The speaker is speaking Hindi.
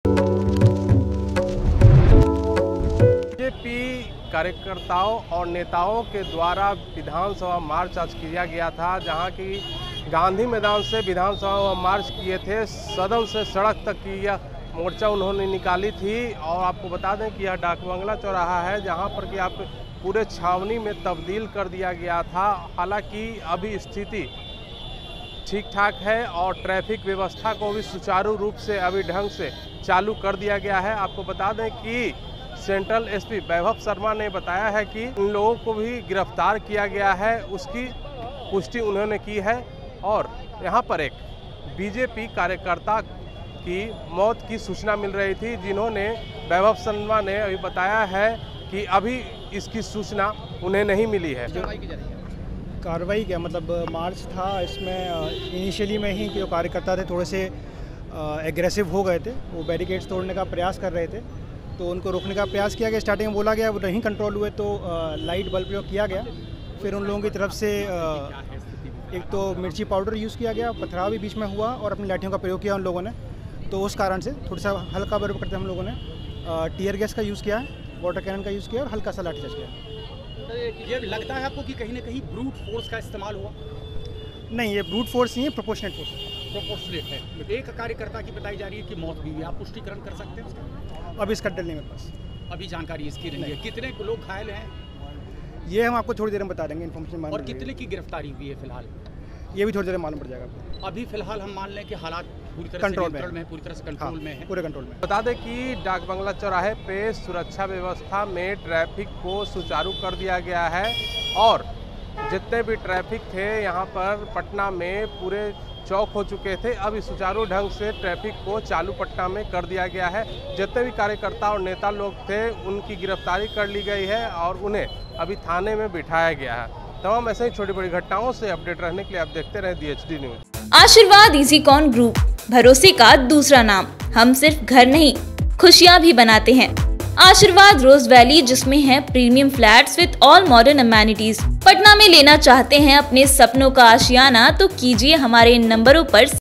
बीजेपी कार्यकर्ताओं और नेताओं के द्वारा विधानसभा मार्च आज किया गया था, जहां की गांधी मैदान से विधानसभा मार्च किए थे। सदन से सड़क तक की यह मोर्चा उन्होंने निकाली थी। और आपको बता दें कि यह डाकबंगला चौराहा है, जहां पर कि आप पूरे छावनी में तब्दील कर दिया गया था। हालांकि अभी स्थिति ठीक ठाक है और ट्रैफिक व्यवस्था को भी सुचारू रूप से अभी ढंग से चालू कर दिया गया है। आपको बता दें कि सेंट्रल एसपी वैभव शर्मा ने बताया है कि इन लोगों को भी गिरफ्तार किया गया है, उसकी पुष्टि उन्होंने की है। और यहाँ पर एक बीजेपी कार्यकर्ता की मौत की सूचना मिल रही थी, जिन्होंने वैभव शर्मा ने अभी बताया है कि अभी इसकी सूचना उन्हें नहीं मिली है। कार्रवाई क्या मतलब मार्च था, इसमें इनिशियली में ही जो कार्यकर्ता थे थोड़े से एग्रेसिव हो गए थे। वो बैरिकेड्स तोड़ने का प्रयास कर रहे थे, तो उनको रोकने का प्रयास किया गया। स्टार्टिंग में बोला गया, वो नहीं कंट्रोल हुए तो लाइट बल प्रयोग किया गया। फिर उन लोगों की तरफ से एक तो मिर्ची पाउडर यूज़ किया गया, पथराव भी बीच में हुआ और अपनी लाठियों का प्रयोग किया उन लोगों ने। तो उस कारण से थोड़ा सा हल्का बर्फ करते हम लोगों ने टीयर गैस का यूज़ किया है, वाटर कैनन का यूज़ किया और हल्का सा लाठीचार्ज किया। ये लगता है आपको कि कहीं ना कहीं ब्रूट फोर्स का इस्तेमाल हुआ? नहीं, ये ब्रूट फोर्स नहीं है, प्रोपोर्शनेट फोर्स है। प्रोपोर्शनेट है। एक कार्यकर्ता की बताई जा रही है कि मौत हुई है, आप पुष्टिकरण कर सकते हैं उसका? अब इसका डर नहीं मेरे पास, अभी जानकारी इसकी नहीं है। कितने लोग घायल हैं ये हम आपको थोड़ी देर में बता देंगे, इन्फॉर्मेशन। और कितने की गिरफ्तारी हुई है फिलहाल? ये भी थोड़ी देर में मालूम पड़ जाएगा आपको। अभी फिलहाल हम मान लें कि हालात पूरी तरह कंट्रोल से में, पूरी तरह से कंट्रोल में है। पूरे कंट्रोल में। बता दें कि डाकबंगला चौराहे पे सुरक्षा व्यवस्था में ट्रैफिक को सुचारू कर दिया गया है और जितने भी ट्रैफिक थे यहाँ पर पटना में पूरे चौक हो चुके थे। अभी सुचारू ढंग से ट्रैफिक को चालू पटना में कर दिया गया है। जितने भी कार्यकर्ता और नेता लोग थे उनकी गिरफ्तारी कर ली गई है और उन्हें अभी थाने में बिठाया गया है। तमाम ऐसे ही छोटी बड़ी घटनाओं से अपडेट रहने के लिए आप देखते रहें DHD न्यूज। आशीर्वाद इजीकॉन ग्रुप, भरोसे का दूसरा नाम। हम सिर्फ घर नहीं, खुशियां भी बनाते हैं। आशीर्वाद रोज वैली, जिसमें है premium flats with all modern amenities. Patna में लेना चाहते हैं अपने सपनों का आशियाना, तो कीजिए हमारे इन नंबरों पर